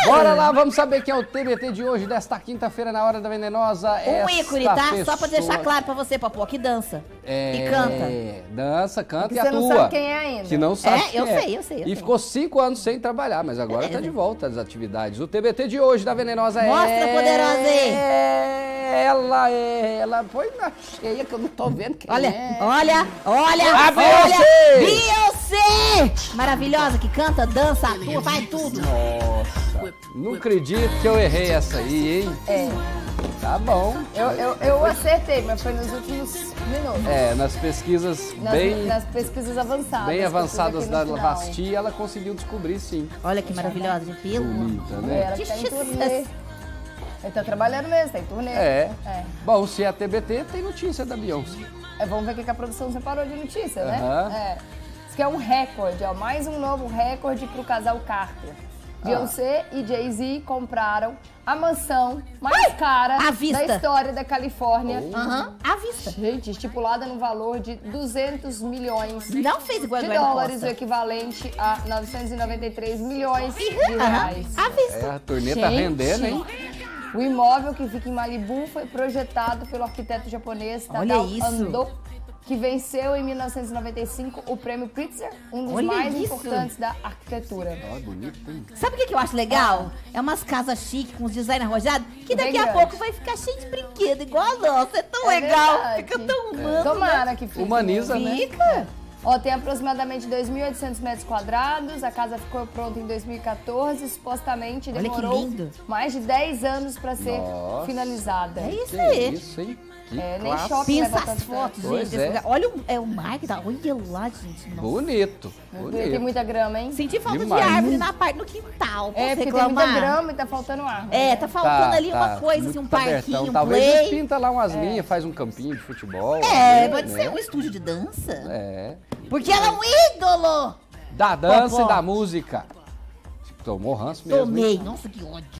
Bora lá, vamos saber quem é o TBT de hoje, desta quinta-feira, na Hora da Venenosa. Um ícone, tá? Só pra deixar claro pra você, Popó, que dança e canta. Dança, canta e você atua. não sabe quem é ainda. Que não sabe quem eu é. sei. E ficou 5 anos sem trabalhar, mas agora tá de volta às atividades. O TBT de hoje da Venenosa Mostra, poderosa aí. Ela põe na cheia que eu não tô vendo quem é. Olha! A Beyoncé! Beyoncé! Maravilhosa, que canta, dança, atua, faz tudo. Nossa, não acredito que eu errei essa aí, hein? É. Tá bom. Eu acertei, mas foi nos últimos minutos. Nas pesquisas Nas pesquisas avançadas. bem avançadas da final. Lavasti, ela conseguiu descobrir, sim. Olha que maravilhosa, gente. Pelo Bonita, É, né? ela tá em turnê. Ele tá trabalhando mesmo, tá em turnê. Bom, se é TBT, tem notícia da Beyoncé. Vamos ver o que a produção separou de notícia, né? Aham. Isso que é um recorde, ó. Mais um novo recorde pro casal Carter. Beyoncé e Jay-Z compraram a mansão mais cara à vista da história da Califórnia. À vista. Gente, estipulada no valor de 200 milhões Não fez igual de a Eduardo dólares, o Costa. equivalente a 993 milhões de reais. À vista. A turnê tá rendendo, hein? O imóvel, que fica em Malibu, foi projetado pelo arquiteto japonês Olha Tadao isso. Ando, que venceu em 1995 o prêmio Pritzker, um dos Olha mais isso. importantes da arquitetura. Ó, bonito, hein? Sabe o que eu acho legal? É umas casas chiques, com os design arrojados, que daqui Bem a grande. pouco vai ficar cheio de brinquedo, igual a nossa. É tão legal, verdade. fica tão humano. Tomara que fique. Humaniza, né? Fica. Ó, tem aproximadamente 2.800 metros quadrados, a casa ficou pronta em 2014, supostamente Olha que demorou lindo. mais de 10 anos para ser Nossa. finalizada. É isso Que aí. isso, hein? Que Nem classe. shopping Pensa leva as tanto fotos, tempo. gente. Pois desse é. lugar. Olha o mar que tá. Olha lá, gente. Nossa. Bonito, Tem bonito. muita grama, hein? Senti falta Demais. de árvore na parte no quintal. Posso Porque reclamar? tem muita grama e tá faltando árvore. É, tá faltando ali uma Tá coisa, muito assim, um parquinho, abertão. um Talvez eles play. pinta lá umas linhas, faz um campinho de futebol. É, né? pode ser um estúdio de dança. É. Porque ela é um ídolo. Da dança Popó. e da música. Tomou ranço mesmo, hein? Tomei. Nossa, que ódio.